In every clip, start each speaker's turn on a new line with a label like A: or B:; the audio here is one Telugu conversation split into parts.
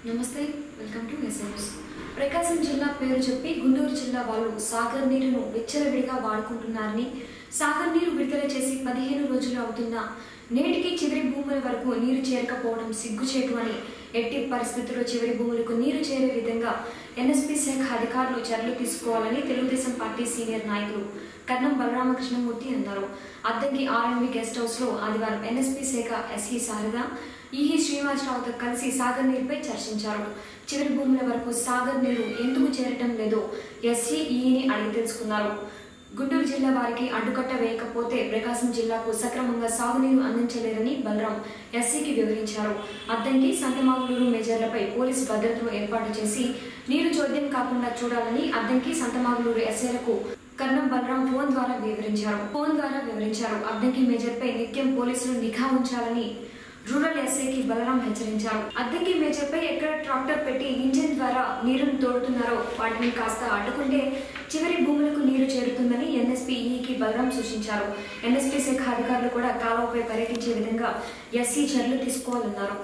A: నమస్తే వెల్కమ్ టు మెసేజ్ ప్రకాశం జిల్లా పేరు చెప్పి గుంటూరు జిల్లా వాళ్ళు సాగర్ నీరును విచ్చలవిడిగా వాడుకుంటున్నారని సాగర్ నీరు విడుదల చేసి 15 రోజులు అవుతున్నా నేటికి చివరి భూముల వరకు నీరు చేరకపోవడం సిగ్గుచేటు అని ఎట్టి పరిస్థితుల్లో చివరి భూములకు నీరు చేరే విధంగా ఎన్ఎస్పీ శాఖ అధికారులు చర్యలు తీసుకోవాలని తెలుగుదేశం పార్టీ సీనియర్ నాయకులు కర్ణం బలరామకృష్ణమూర్తి అన్నారు. అద్దంకి ఆర్ఎంబీ గెస్ట్ హౌస్ లో ఆదివారం ఎన్ఎస్పీ శాఖ ఎస్ఈ శారద ఈహి శ్రీనివాసరావుతో కలిసి సాగర్ నీరుపై చర్చించారు. చివరి భూముల వరకు సాగర్ నీరు ఎందుకు చేరటం లేదో ఎస్ఈ ఈని అడిగి తెలుసుకున్నారు. గుంటూరు జిల్లా వారికి అడ్డుకట్ట వేయకపోతే ప్రకాశం జిల్లాకు సక్రమంగా సాగునీరు అందించలేరని బలరాం ఎస్సీకి వివరించారు. అద్దంకి సంతమాగులూరు మేజర్లపై పోలీసు భద్రతను ఏర్పాటు చేసి నీరు చోద్యం కాకుండా చూడాలని అద్దంకి సంతమాగులూరు ఎస్ఐలకు కర్ణం బలరాం ఫోన్ ద్వారా వివరించారు. అద్దంకి మేజర్పై నిత్యం పోలీసులు నిఘా ఉంచాలని రూరల్ ఎస్ఐకి బలరాం హెచ్చరించారు. అద్దంకి మేజర్పై ఎక్కడ ట్రాక్టర్ పెట్టి ఇంజిన్ ద్వారా నీరును తోడుతున్నారో వాటిని కాస్త అడ్డుకుంటే చివరి భూములకు నీరు చేరుతుందని ఎన్ఎస్పీ ఈకి బలరాం సూచించారు. ఎన్ఎస్పీ శాఖ అధికారులు కూడా కాలువపై పర్యటించే విధంగా ఎస్సీ చర్యలు తీసుకోవాలన్నారు.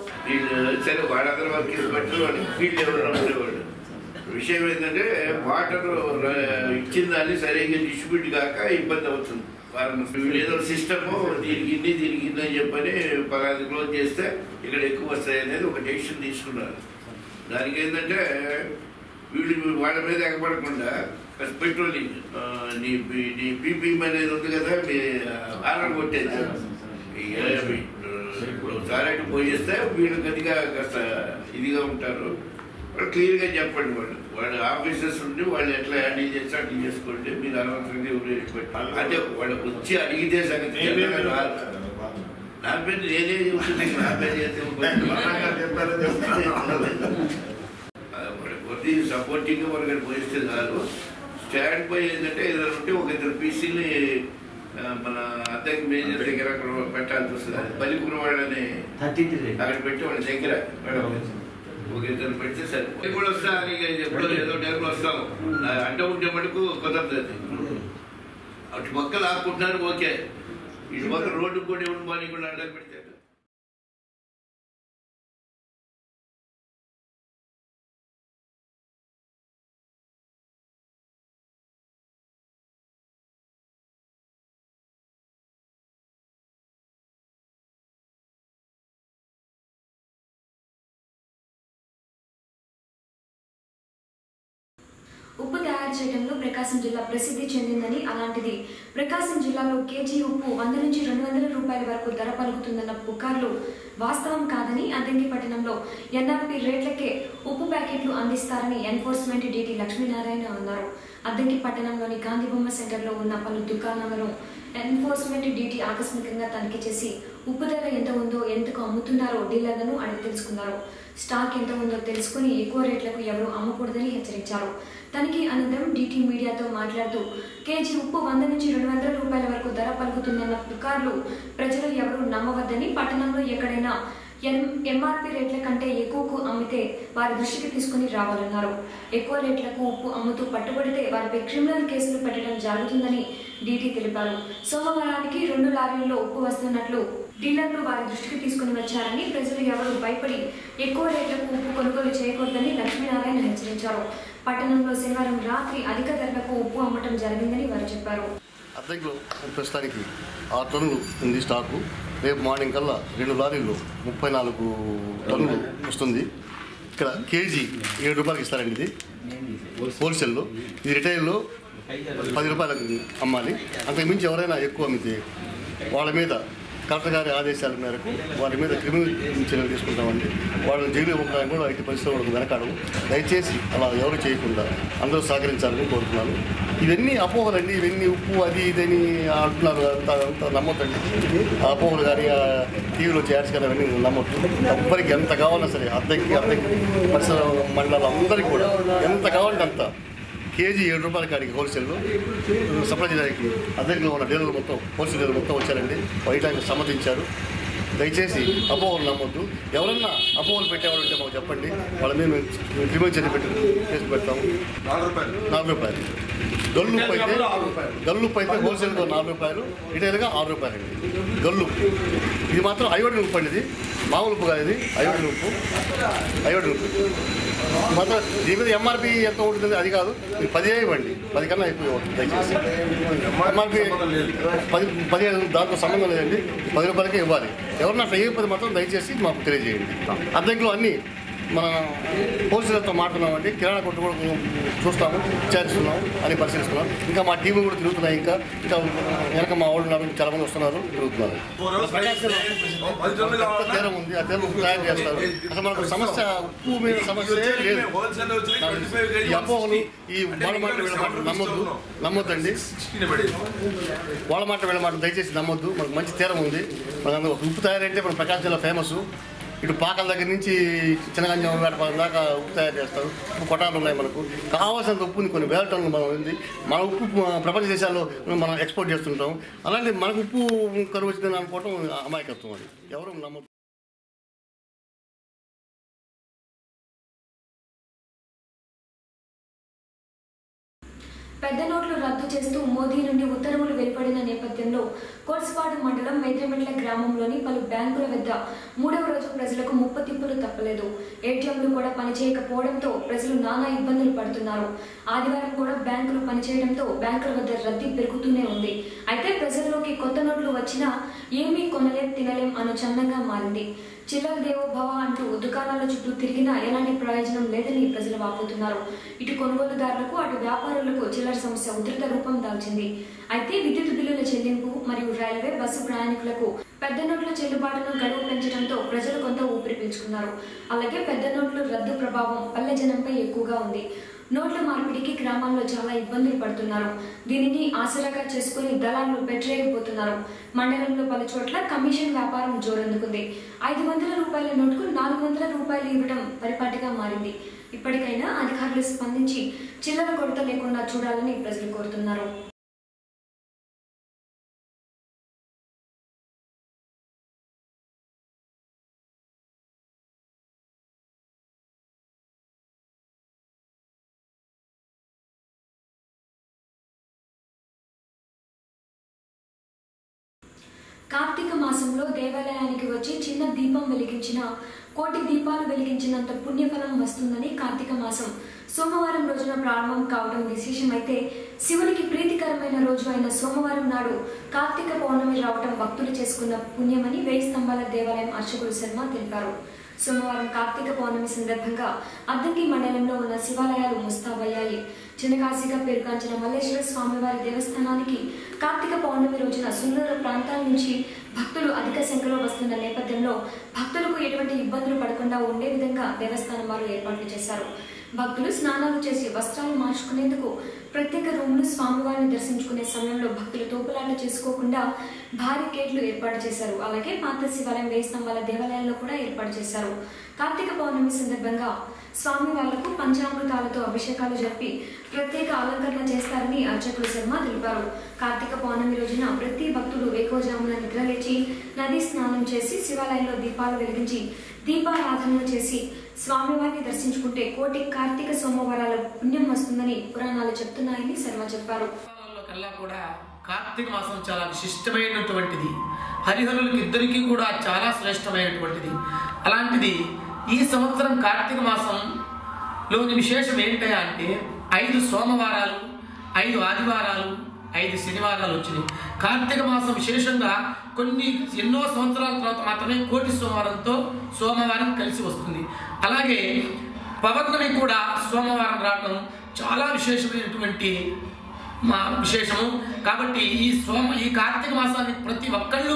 B: విషయం ఏంటంటే వాటర్ ఇచ్చిన దాన్ని సరిగ్గా డిస్ట్రిబ్యూట్ కాక ఇబ్బంది అవుతుంది. ఏదో సిస్టమ్ దీనికి అని చెప్పని 10 క్లోజ్ చేస్తే ఇక్కడ ఎక్కువ వస్తాయి అనేది ఒక డెసిషన్ తీసుకున్నారు. దానికి ఏంటంటే వీళ్ళు వాళ్ళ మీద ఎగబడకుండా పెట్రోలింగ్ నీ పీపీఎం అనేది ఉంది కదా, మీ ఆర్డర్ కొట్టేది ఇప్పుడు సారైట్ పోయేస్తే వీళ్ళు గట్టిగా కాస్త ఇదిగా ఉంటారు. వాళ్ళు క్లియర్గా చెప్పండి, వాళ్ళ ఆఫీసర్స్ ఉండి వాళ్ళు ఎట్లా హ్యాండిల్ చేస్తే అట్లా చేసుకోండి. మీరు అనవసరంగా పెట్టాలి అంటే వాళ్ళకి వచ్చి అడిగితే సంగతి నా పేరు నేనే చూస్తుంది. నా పేరు చేస్తే కొద్ది సపోర్టింగ్ వాళ్ళకి పోయిస్తే చాలు. స్టాండ్ బై ఏంటంటే ఏదైనా ఉంటే ఒక 2 పీసీని మన అద్దెకి మేజర్ దగ్గర అక్కడ పెట్టాల్సి వస్తుంది. అది పలికున్న వాళ్ళని అక్కడ పెట్టి వాళ్ళ దగ్గర ఒక 2 పెడితే సరే. ఇప్పుడు వస్తా ఎప్పుడో ఏదో టైంలో వస్తాము అంటే ఉంటే మటుకు కుదరదు. అటు పక్క లాక్కుంటున్నారు ఓకే, ఇటు పక్క రోడ్డు కూడా ఇవ్వడం బాగా కూడా అడ్డం పెడితే
A: ఉప్పు తయారు చేయడంలో ప్రకాశం జిల్లా ప్రసిద్ధి చెందిందని, అలాంటిది ప్రకాశం జిల్లాలో కేజీ ఉప్పు 100 నుంచి 200 రూపాయల వరకు ధర పలుకుతుందన్న పుకార్లు వాస్తవం కాదని, అద్దంకి పట్టణంలో ఎన్ఆర్పీ రేట్లకే ఉప్పు ప్యాకెట్లు అందిస్తారని ఎన్ఫోర్స్మెంట్ డీటీ లక్ష్మీనారాయణ అన్నారు. అద్దంకి పట్టణంలోని గాంధీబొమ్మ సెంటర్లో ఉన్న పలు దుకాణాలను ఎన్ఫోర్స్మెంట్ డీటీ ఆకస్మికంగా తనిఖీ చేసి ఉప్పు ధర ఎంత ఉందో, ఎంతకు అమ్ముతున్నారో డీలర్లను అడిగి తెలుసుకున్నారు. స్టాక్ ఎంత ఉందో తెలుసుకుని ఎక్కువ రేట్లకు ఎవరూ అమ్మకూడదని హెచ్చరించారు. తనిఖీ అనంతరం డీటీ మీడియాతో మాట్లాడుతూ కేజీ ఉప్పు 100 నుంచి 200 రూపాయల వరకు ధర పలుకుతుందన్న పుకార్లు ప్రజలు ఎవరూ నమ్మవద్దని, పట్టణంలో ఎక్కడైనా ఎంఆర్పీ రేట్ల కంటే ఎక్కువకు అమ్మితే వారి దృష్టికి తీసుకుని రావాలన్నారు. ఎక్కువ రేట్లకు ఉప్పు అమ్ముతూ పట్టుబడితే వారిపై క్రిమినల్ కేసులు పెట్టడం జరుగుతుందని డీటీ తెలిపారు. సోమవారానికి 2 లారీల్లో ఉప్పు వస్తున్నట్లు డీలర్లు వారి దృష్టికి తీసుకుని వచ్చారని, ప్రజలు ఎవరూ భయపడి ఎక్కువ రేట్లకు ఉప్పు కొనుగోలు చేయకూడదని లక్ష్మీనారాయణ హెచ్చరించారు. పట్టణంలో శనివారం రాత్రి అధిక ధరలకు ఉప్పు అమ్మటం జరిగిందని వారు చెప్పారు.
C: అద్దెలో ప్రస్తుతానికి 6 టన్నులు ఉంది స్టాకు. రేపు మార్నింగ్ కల్లా 2 లారీలు 34 టన్నులు వస్తుంది. ఇక్కడ కేజీ 7 రూపాయలకి ఇస్తారండి. ఇది హోల్సేల్లో, ఇది రిటైల్లో 10 రూపాయలకు అమ్మాలి. అంతకుమించి ఎవరైనా ఎక్కువ అమ్మితే వాళ్ళ మీద కలెక్టర్ గారి ఆదేశాల మేరకు వారి మీద క్రిమినల్ చర్యలు తీసుకుంటామండి. వాళ్ళని జైలు ఇవ్వడానికి కూడా ఇటు పరిస్థితులకు వెనకాడము. దయచేసి అలా ఎవరు చేయకుండా అందరూ సహకరించాలని కోరుతున్నాను. ఇవన్నీ అపోహలండి, ఇవన్నీ ఉప్పు అది ఇదని అంటున్నారు. అంత నమ్మొద్దండి. అపోహలు కానీ టీవీలో యాడ్స్ కానీ అవన్నీ నమ్మొద్దు. ఎవ్వరికి ఎంత కావాలన్నా సరే అద్దెకి పరిసర మండలాలు అందరికీ కూడా ఎంత కావాలంటే అంత కేజీ 7 రూపాయల కాడికి హోల్సేల్లో సప్లై చేయడానికి అద్దెలో ఉన్న డీలర్లు మొత్తం హోల్సేల్ డీలర్లు మొత్తం వచ్చారండి. వైటానికి సమ్మతించారు. దయచేసి అపోహలు నమ్మొద్దు. ఎవరన్నా అపోహలు పెట్టేవాళ్ళు ఉంటే మాకు చెప్పండి. వాళ్ళ మీద మేము క్రిమినల్ చర్య కేసు పెడతాము. 4 రూపాయలు గల్లుప్పు అయితే హోల్సేల్గా 4 రూపాయలు, రిటైల్గా 6 రూపాయలు అండి. గల్లుప్పు ఇది మాత్రం అయోడిన్ ఉప్పు అండి, ఇది మామూలు ఉప్పు కాదు, ఇది అయోడిన్ ఉప్పు. మాత్రం దీని మీద ఎంఆర్పి ఎంత ఉంటుంది అది కాదు, ఇది 10 ఇవ్వండి, 10 కన్నా ఎక్కువ ఉంటుంది దయచేసి. ఎంఆర్పి 15 దాంతో సంబంధం లేదండి, 10 రూపాయలకే ఇవ్వాలి. ఎవరన్నా అట్లా ఇవ్వకపోతే మాత్రం దయచేసి మాకు తెలియజేయండి. అద్దెంలో అన్నీ మన హోల్సేలర్తో మాట్లాడుతున్నామండి, కిరాణా కొట్టు కూడా చూస్తాము, విచారిస్తున్నాము అని పరిశీలిస్తున్నాం. ఇంకా మా టీములు కూడా తిరుగుతున్నాయి, ఇంకా వెనక మా వాళ్ళు ఉన్నారు, చాలా మంది వస్తున్నారు, తిరుగుతున్నారు. తీరం ఉంది, ఆ తీరం తయారు చేస్తారు. అసలు మనకు సమస్య ఉప్పు మీద సమస్య లేదు. ఈ అపోహలు, ఈ వాళ్ళ మాట వీళ్ళ మాట నమ్మొద్దండి. వాళ్ళ మాట వీళ్ళ మాట దయచేసి నమ్మొద్దు. మనకు మంచి తీరం ఉంది. మనకు ఉప్పు తయారంటే మన ప్రకాశం జిల్లా ఫేమస్. ఇటు పాకల దగ్గర నుంచి చిన్నగంజం వేటపాలెం దాకా ఉప్పు తయారు చేస్తారు. ఉప్పు కొట్టాలు ఉన్నాయి. మనకు కావాల్సినంత ఉప్పుని కొన్ని వేల టన్నులు మనం ఉంది. మన ఉప్పు ప్రపంచ దేశాల్లో మనం ఎక్స్పోర్ట్ చేస్తుంటాం. అలాంటి మనకు ఉప్పు కరువు వచ్చిందని అనుకోవటం అమాయకత్వం. అది ఎవరు నమ్మకం.
A: పెద్ద నోట్లు రద్దు చేస్తూ మోదీ నుండి ఉత్తర్వులు వెలువడిన నేపథ్యంలో కోర్సుపాడు మండలం మేద్రమెట్ల గ్రామంలోని పలు బ్యాంకుల వద్ద 3వ రోజు ప్రజలకు ముప్పతిప్పులు తప్పలేదు. ఏటీఎంలు కూడా పనిచేయకపోవడంతో ప్రజలు నానా ఇబ్బందులు పడుతున్నారు. ఆదివారం కూడా బ్యాంకులు పనిచేయడంతో బ్యాంకుల వద్ద రద్దీ పెరుగుతూనే ఉంది. అయితే ప్రజల్లోకి కొత్త నోట్లు వచ్చినా ఏమీ కొనలేం తినలేం అను చందంగా మారింది. చిల్లర దేవోభవ అంటూ దుకాణాల చుట్టూ తిరిగినా ఎలాంటి ప్రయోజనం లేదని ప్రజలు వాపోతున్నారు. ఇటు కొనుగోలుదారులకు అటు వ్యాపారులకు చిల్లర సమస్య ఉధృత రూపం దాల్చింది. అయితే విద్యుత్ బిల్లుల చెల్లింపు మరియు రైల్వే బస్సు ప్రయాణికులకు పెద్ద నోట్ల చెల్లుబాటును గడువు పెంచడంతో ప్రజలు కొంత ఊపిరి పీల్చుకున్నారు. అలాగే పెద్ద నోట్ల రద్దు ప్రభావం పల్లె జనంపై ఎక్కువగా ఉంది. నోట్ల మార్పిడికి గ్రామాల్లో చాలా ఇబ్బందులు పడుతున్నారు. దీనిని ఆసరాగా చేసుకుని దళారులు పెట్టరేగిపోతున్నారు. మండలంలో పలు చోట్ల కమిషన్ వ్యాపారం జోరందుకుంది. 500 రూపాయల నోటుకు 400 రూపాయలు ఇవ్వడం పరిపాటిగా మారింది. ఇప్పటికైనా అధికారులు స్పందించి చిల్లర కొరత లేకుండా చూడాలని ప్రజలు కోరుతున్నారు. కార్తీక మాసంలో దేవాలయానికి వచ్చి చిన్న దీపం వెలిగించిన 1,000,000 దీపాలు వెలిగించినంత పుణ్యఫలం వస్తుందని కార్తీక మాసం సోమవారం రోజున ప్రారంభం కావడం విశేషమైతే శివునికి ప్రీతికరమైన రోజు అయిన సోమవారం నాడు కార్తీక పౌర్ణమి రావడం భక్తులు చేసుకున్న పుణ్యమని 1000 స్తంభాల దేవాలయం అర్చకుడు శర్మ తెలిపారు. సోమవారం కార్తీక పౌర్ణమి సందర్భంగా అద్దంకి మండలంలో ఉన్న శివాలయాలు ముస్తాబయ్యాయి. చిన్నకాశీగా పేరుగాంచిన మల్లేశ్వర స్వామివారి దేవస్థానానికి కార్తీక పౌర్ణమి రోజున సుందర ప్రాంతాల నుంచి భక్తులు అధిక సంఖ్యలో వస్తున్న నేపథ్యంలో భక్తులకు ఎటువంటి ఇబ్బందులు పడకుండా ఉండే విధంగా దేవస్థానం వారు ఏర్పాట్లు చేశారు. భక్తులు స్నానాలు చేసి వస్త్రాలు మార్చుకునేందుకు ప్రత్యేక రూములు, స్వామివారిని దర్శించుకునే సమయంలో భక్తులు తోపులాట చేసుకోకుండా భారీ గేట్లు ఏర్పాటు చేశారు. అలాగే పాత శివాలయం 1000 స్తంభాల దేవాలయంలో కూడా ఏర్పాటు చేశారు. కార్తీక పౌర్ణమి సందర్భంగా స్వామివార్లకు పంచామృతాలతో అభిషేకాలు జరిపి ప్రత్యేక అలంకరణ చేస్తారని అర్చకుడు శర్మ తెలిపారు. కార్తీక పౌర్ణమి రోజున ప్రతి భక్తుడు వేకోజామున నిద్రలేచి నదీ స్నానం చేసి శివాలయంలో దీపాలు వెలిగించి దీపారాధనలు చేసి స్వామివారిని దర్శించుకుంటే 1,000,000 కార్తీక సోమవారాల పుణ్యం వస్తుందని పురాణాలు చెప్తున్నాయని శర్మ చెప్పారు.
D: కార్తీక మాసం చాలా విశిష్టమైనటువంటిది. హరిహరులకు ఇద్దరికీ కూడా చాలా శ్రేష్టమైనటువంటిది. అలాంటిది ఈ సంవత్సరం కార్తీక మాసంలోని విశేషం ఏంటంటే అంటే 5 సోమవారాలు, 5 ఆదివారాలు, 5 శనివారాలు వచ్చినాయి. కార్తీక మాసం విశేషంగా ఎన్నో సంవత్సరాల తర్వాత మాత్రమే 1,000,000 సోమవారంతో సోమవారం కలిసి వస్తుంది. అలాగే పౌర్ణమి కూడా సోమవారం రావడం చాలా విశేషమైనటువంటి విశేషము. కాబట్టి ఈ కార్తీక మాసాన్ని ప్రతి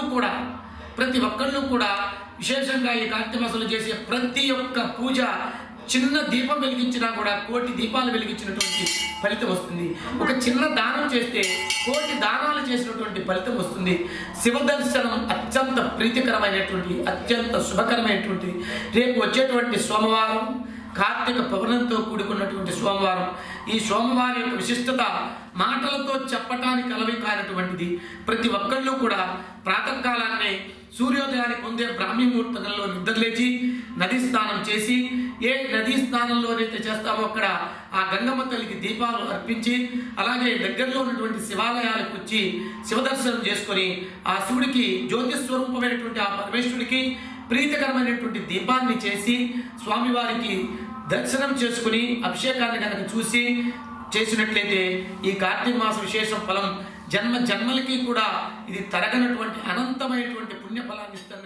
D: ఒక్కళ్ళు కూడా విశేషంగా ఈ కార్తీక మాసంలో చేసే ప్రతి ఒక్క పూజ చిన్న దీపం వెలిగించినా కూడా 1,000,000 దీపాలు వెలిగించినటువంటి ఫలితం వస్తుంది. ఒక చిన్న దానం చేస్తే 1,000,000 దానాలు చేసినటువంటి ఫలితం వస్తుంది. శివ దర్శనం అత్యంత ప్రీతికరమైనటువంటి, అత్యంత శుభకరమైనటువంటిది. రేపు వచ్చేటువంటి సోమవారం కార్తీక పౌర్ణమితో కూడుకున్నటువంటి సోమవారం. ఈ సోమవారం యొక్క విశిష్టత మాటలతో చెప్పటానికి కలవి కానటువంటిది. ప్రతి ఒక్కళ్ళు కూడా ప్రాతకాలాన్ని సూర్యోదయానికి ముందే బ్రాహ్మీ ముహూర్తంలో నిద్రలేచి నదీ స్నానం చేసి, ఏ నదీ స్నానంలోనైతే చేస్తామో అక్కడ ఆ గంగమ్మ తల్లికి దీపాలు అర్పించి, అలాగే దగ్గరలో ఉన్నటువంటి శివాలయాలకు వచ్చి శివదర్శనం చేసుకొని ఆ శివుడికి జ్యోతి స్వరూపమైనటువంటి ఆ పరమేశ్వరుడికి ప్రీతికరమైనటువంటి దీపాన్ని చేసి స్వామివారికి దర్శనం చేసుకుని అభిషేకాన్ని కనుక చూసి చేసినట్లయితే ఈ కార్తీక మాస విశేష ఫలం జన్మ జన్మలకి కూడా ఇది తరగనటువంటి అనంతమైనటువంటి పుణ్య ఫలాన్ని ఇస్తుంది.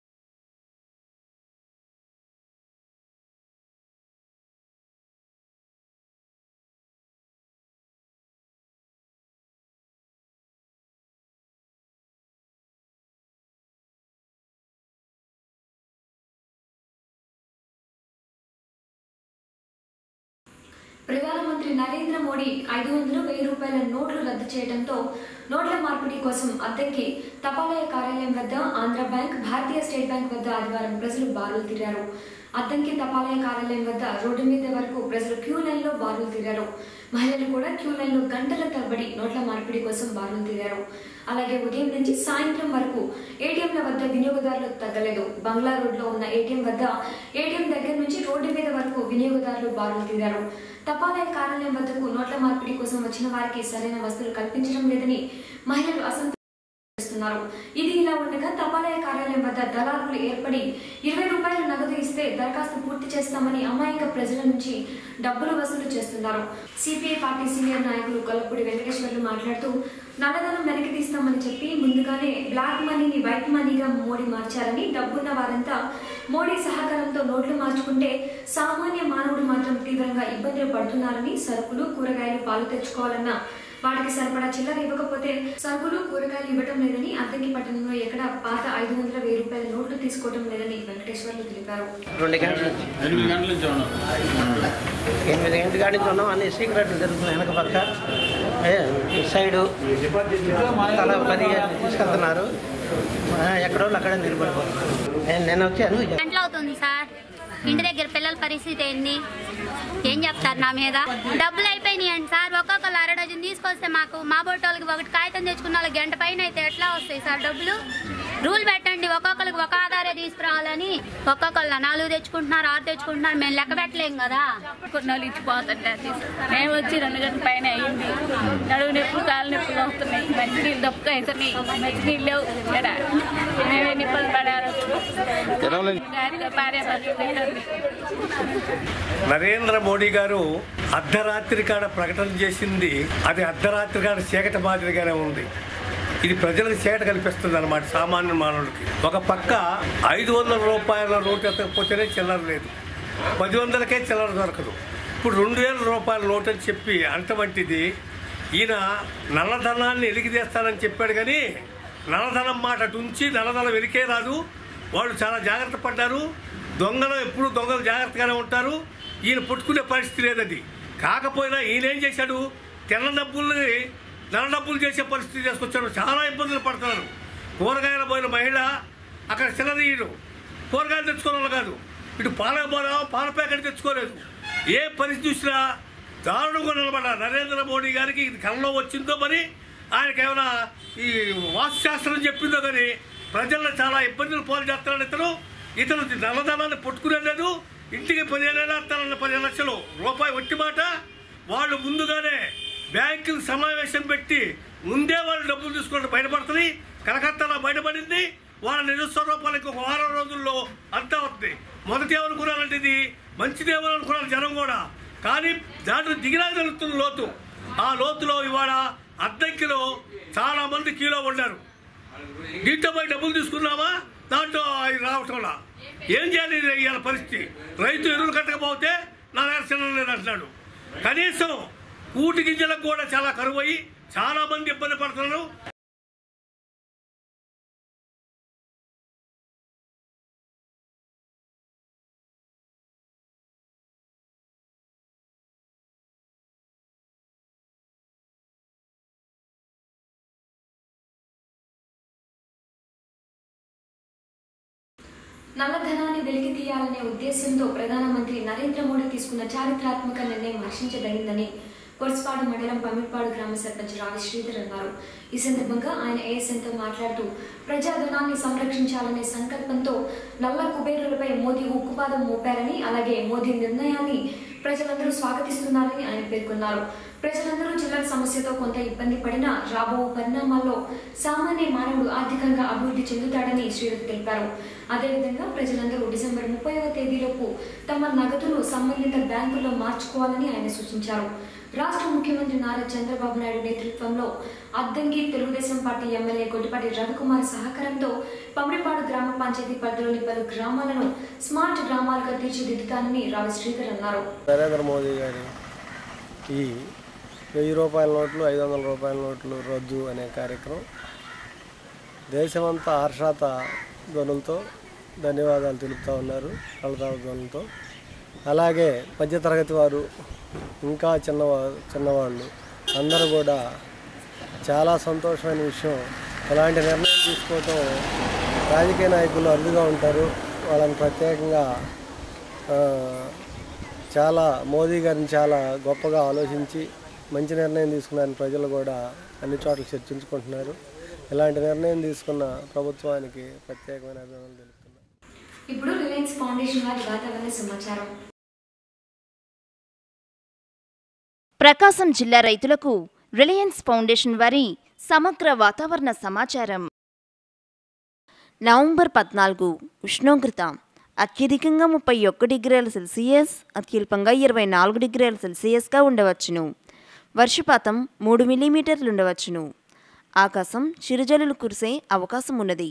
A: ప్రధానమంత్రి నరేంద్ర మోడీ 500-1000 రూపాయల నోట్లు రద్దు చేయడంతో నోట్ల మార్పిడి కోసం అద్దెకి తపాలా కార్యాలయం వద్ద Andhra bank, Bharatiya state bank వద్ద ఆదివారం ప్రజలు బారులు తీరారు. అద్దంకి తపాలా కార్యాలయం వద్ద రోడ్డు మీద వరకు ప్రజలు క్యూ లైన్లో బారులు తీరారు. మహిళలు కూడా క్యూ లైన్లో గంటల తరబడి నోట్ల మార్పిడి కోసం బారులు తీరారు. అలాగే ఉదయం నుంచి సాయంత్రం వరకు ఏటీఎంల వద్ద వినియోగదారులు తగ్గలేదు. బంగ్లా రోడ్లో ఉన్న ఏటీఎం వద్ద, ఏటీఎం దగ్గర నుంచి రోడ్డు మీద వరకు వినియోగదారులు బారులు తీరారు. తపాలా కార్యాలయం వద్దకు నోట్ల మార్పిడి కోసం వచ్చిన వారికి సరైన వసతులు కల్పించడం లేదని మహిళలు అసంతృప్తి చేస్తున్నారు. ఇది ఇలా ఉండగా తపాలా కార్యాలయం వద్ద దళారులు ఏర్పడి 20 రూపాయలు నగదు ఇస్తే దరఖాస్తు పూర్తి చేస్తామని అమాయక ప్రజల నుంచి డబ్బులు వసూలు చేస్తున్నారు. సిపిఐ పార్టీ సీనియర్ నాయకులు గొల్లపూడి వెంకటేశ్వర్లు మాట్లాడుతూ నల్లధనం వెనక్కి తీస్తామని చెప్పి ముందుగానే బ్లాక్ మనీని వైట్ మనీగా మోడీ మార్చారని, డబ్బున్న వారంతా మోడీ సహకారంతో నోట్లు మార్చుకుంటే సామాన్య మానవుడు మాత్రం తీవ్రంగా ఇబ్బందులు పడుతున్నారని, సరుకులు, కూరగాయలు, పాలు తెచ్చుకోవాలన్నా వాటికి సరిపడా చిల్లర ఇవ్వకపోతే సరుకులు, కూరగాయలు ఇవ్వటం లేదని, అద్దంకి పట్టణంలో ఎక్కడ పాత 500-1000 రూపాయల నోట్లు తీసుకోవడం లేదని వెంకటేశ్వర్లు తెలిపారు.
E: 8 గంటల నుంచి ఉన్నాం. అన్ని సీక్రెట్లు జరుగుతున్నాయి. వెనక పక్క ఈ సైడు అలా 10 తీసుకెళ్తున్నారు. ఎక్కడో అక్కడే నిలబడిపోతున్నారు. నేను వచ్చాను.
F: గంటలు అవుతుంది సార్. ఇంటి దగ్గర పిల్లల పరిస్థితి ఏంది? ఏం చెప్తారు నా మీద? డబ్బులు అయిపోయినాయండి సార్. ఒక్కొక్కరు 1/2 డజన్ తీసుకొస్తే మాకు మా బొట్టోళ్ళకి ఒకటి కాగితం తెచ్చుకున్న వాళ్ళకి గంట పైన అయితే ఎట్లా వస్తాయి సార్ డబ్బులు? రూల్ పెట్టండి. ఒక్కొక్కరికి ఒక ఆధారే తీసుకురావాలని. ఒక్కొక్కరు 4 తెచ్చుకుంటున్నారు, 6 తెచ్చుకుంటున్నారు. మేము లెక్క పెట్టలేం కదా.
G: కొన్నాళ్ళు ఇచ్చిపోతుంటారు. మేము వచ్చి 2 గంటల పైన అయింది. నడువు నొప్పులు, కాళ్ళు నొప్పులు వస్తున్నాయి. మంచినీళ్ళు దప్పుగా అవుతున్నాయి. మంచినీళ్ళు లేవు ఇక్కడ. మేమే నిప్పులు పడారు.
H: నరేంద్ర మోడీ గారు అర్ధరాత్రి కాడ ప్రకటన చేసింది. అది అర్ధరాత్రి కాడ చీకటి మాదిరిగానే ఉంది. ఇది ప్రజలకు చీకటి కల్పిస్తుంది అన్నమాట, సామాన్య మానవుడికి. ఒక పక్క 500 రూపాయల నోటు ఎత్తకపోతేనే చిల్లర లేదు, 1000కే చిల్లర దొరకదు. ఇప్పుడు 2000 రూపాయల నోటు అని చెప్పి అంతవంటిది. ఈయన నల్లధనాన్ని ఎలిగిదేస్తానని చెప్పాడు, కానీ నల్లధనం మాట అటు ఉంచి నల్లధనం వెలికే రాదు. వాళ్ళు చాలా జాగ్రత్త పడ్డారు. దొంగలు ఎప్పుడు దొంగలు జాగ్రత్తగానే ఉంటారు. ఈయన పుట్టుకునే పరిస్థితి లేదది. కాకపోయినా ఈయన ఏం చేశాడు? తెల్ల డబ్బుల్ని నల్ల డబ్బులు చేసే పరిస్థితి చేసుకొచ్చాడు. చాలా ఇబ్బందులు పడుతున్నారు. కూరగాయలు పోయిన మహిళ అక్కడ చిల్లరీయడు. కూరగాయలు తెచ్చుకోవాలి కాదు, ఇటు పాలకు పోయినా పాల ప్యాకెట్ తెచ్చుకోలేదు. ఏ పరిస్థితి చూసినా దారుణంగా నిలబడ్డారు. నరేంద్ర మోడీ గారికి ఇది కళ్ళలో వచ్చిందో మరి ఆయనకి ఏమైనా ఈ వాస్తుశాస్త్రం చెప్పిందో కానీ ప్రజల్లో చాలా ఇబ్బందులు పాలు చేస్తున్నాడు. ఇతను నల్లధనాన్ని పట్టుకునేలేదు. ఇంటికి 15 ఏళ్ళు వస్తానన్న 15 లక్షలు రూపాయి వట్టి మాట. వాళ్ళు ముందుగానే బ్యాంకులు సమావేశం పెట్టి ముందే వాళ్ళు డబ్బులు తీసుకోవడం బయటపడుతుంది. కలకత్తాలో బయటపడింది. వాళ్ళ నిరుత్సాహ రూపాయలకి 1 వారం రోజుల్లో అంతా అవుతుంది. మొదటి ఏమనుకున్నారంటే ఇది మంచిదేమనుకున్నారు జనం కూడా, కానీ దాంట్లో దిగినా తెలుస్తుంది లోతు. ఆ లోతులో ఇవాళ అద్దంకిలో చాలా మంది కీలో ఉన్నారు. దీంట్లో పోయి డబ్బులు తీసుకున్నామా, దాంట్లో అవి రావటంలా ఏం చేయాలి? ఇవాళ పరిస్థితి రైతు ఎరువులు కట్టకపోతే నా దగ్గర చిన్న లేదంటున్నాడు. కనీసం కూటి గింజలకు కూడా చాలా కరువు అయ్యి చాలా మంది ఇబ్బంది పడుతున్నారు.
A: నల్లధనాన్ని వెలికి తీయాలనే ఉద్దేశంతో ప్రధానమంత్రి నరేంద్ర మోడీ తీసుకున్న చారిత్రాత్మక నిర్ణయం హర్షించదగిందని కొరసపాడు మండలం పమిడిపాడు గ్రామ సర్పంచ్ రావి శ్రీధర్ అన్నారు. ఈ సందర్భంగా ఆయన ఏఎస్ఎన్తో మాట్లాడుతూ ప్రజాధనాన్ని సంరక్షించాలనే సంకల్పంతో నల్ల కుబేరులపై మోదీ ఉక్కుపాదం మోపారని, అలాగే మోదీ నిర్ణయాన్ని ప్రజలందరూ స్వాగతిస్తున్నారని ఆయన పేర్కొన్నారు. ప్రజలందరూ చిల్లర సమస్యతో కొంత ఇబ్బంది పడినా రాబో పరిణామాల్లో సామాన్య మానవుడు ఆర్థికంగా అభివృద్ధి చెందుతాడని శ్రీధర్ తెలిపారు. అదేవిధంగా ప్రజలందరూ డిసెంబర్ 30వ తేదీలోపు తమ నగదును సంబంధిత బ్యాంకుల్లో మార్చుకోవాలని ఆయన సూచించారు. రాష్ట్ర ముఖ్యమంత్రి నారా చంద్రబాబు నాయుడు నేతృత్వంలో అద్దంకి తెలుగుదేశం పార్టీ ఎమ్మెల్యే గొట్టిపాటి రవికుమార్ సహకారంతో పమిడిపాడు గ్రామ పంచాయతీ పరిధిలోని పలు గ్రామాలను స్మార్ట్ గ్రామాలుగా తీర్చిదిద్దుతానని రావి శ్రీధర్ అన్నారు.
I: నరేంద్ర మోదీ గారి ఈ 1000 రూపాయల నోట్లు 500 రూపాయల నోట్లు రద్దు అనే కార్యక్రమం దేశమంతా హర్షాత ధ్వనులతో ధన్యవాదాలు తెలుపుతూ ఉన్నారు. కళతావ ధ్వనులతో అలాగే మధ్యతరగతి వారు ఇంకా చిన్నవాళ్ళు అందరూ కూడా చాలా సంతోషమైన విషయం. అలాంటి నిర్ణయం తీసుకోవటం రాజకీయ నాయకులు అరుదుగా ఉంటారు. వాళ్ళని ప్రత్యేకంగా చాలా మోదీ గారిని చాలా గొప్పగా ఆలోచించి మంచి నిర్ణయం తీసుకున్నారని ప్రజలు కూడా అన్ని చోట్ల చర్చించుకుంటున్నారు. ఇలాంటి నిర్ణయం తీసుకున్న ప్రభుత్వానికి ప్రత్యేకమైన అభినందనలు తెలుపుతున్నారు.
A: ఇప్పుడు రిలయన్స్ ఫౌండేషన్ వారి వాతావరణ సమాచారం.
J: ప్రకాశం జిల్లా రైతులకు రిలయన్స్ ఫౌండేషన్ వారి సమగ్ర వాతావరణ సమాచారం. నవంబర్ 14 ఉష్ణోగ్రత అత్యధికంగా 31 డిగ్రీల సెల్సియస్, అత్యల్పంగా 24 డిగ్రీల సెల్సియస్గా ఉండవచ్చును. వర్షపాతం 3 మిల్లీమీటర్లు ఉండవచ్చును. ఆకాశం చిరుజల్లులు కురిసే అవకాశం ఉన్నది.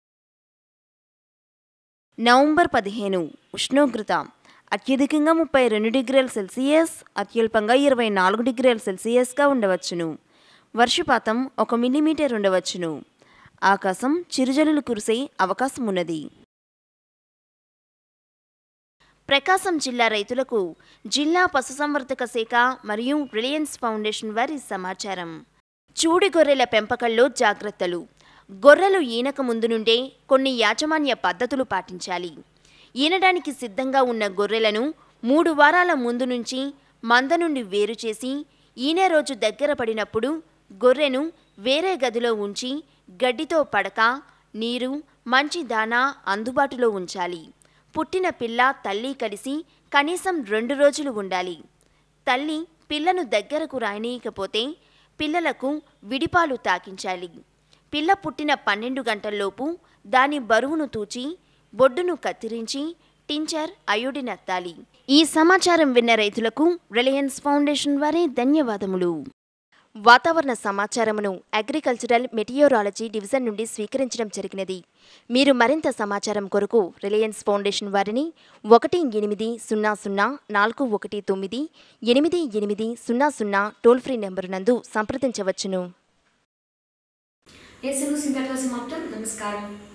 J: నవంబర్ 15 ఉష్ణోగ్రత అత్యధికంగా 32 డిగ్రీల సెల్సియస్, అత్యల్పంగా 24 డిగ్రీల సెల్సియస్గా ఉండవచ్చును. వర్షపాతం 1 మిల్లీమీటర్ ఉండవచ్చును. ఆకాశం చిరుజల్లులు కురిసే అవకాశం ఉన్నది. ప్రకాశం జిల్లా రైతులకు జిల్లా పశుసంవర్ధక శాఖ మరియు రిలయన్స్ ఫౌండేషన్ వారి సమాచారం. చూడి గొర్రెల పెంపకంలో జాగ్రత్తలు. గొర్రెలు ఈనక ముందు నుండే కొన్ని యాజమాన్య పద్ధతులు పాటించాలి. ఈనడానికి సిద్ధంగా ఉన్న గొర్రెలను 3 వారాల ముందు నుంచి మంద నుండి వేరు చేసి ఈనే రోజు దగ్గర పడినప్పుడు గొర్రెను వేరే గదిలో ఉంచి గడ్డితో పడక, నీరు, మంచి దానా అందుబాటులో ఉంచాలి. పుట్టిన పిల్ల తల్లి కలిసి కనీసం 2 రోజులు ఉండాలి. తల్లి పిల్లను దగ్గరకు రానియకపోతే పిల్లలకు విడిపాలు తాకించాలి. పిల్ల పుట్టిన 12 గంటల్లోపు దాని బరువును తూచి బొడ్డును కత్తిరించి టించర్ అయోడిన్ అత్తాలి. ఈ సమాచారం విన్న రైతులకు రిలయన్స్ ఫౌండేషన్ వారి ధన్యవాదములు. వాతావరణ సమాచారమును అగ్రికల్చరల్ మెటియోరాలజీ డివిజన్ నుండి స్వీకరించడం జరిగినది. మీరు మరింత సమాచారం కొరకు రిలయన్స్ ఫౌండేషన్ వారిని 1800-419-8800 టోల్ ఫ్రీ నెంబరు నందు సంప్రదించవచ్చును.
A: నమస్కారం.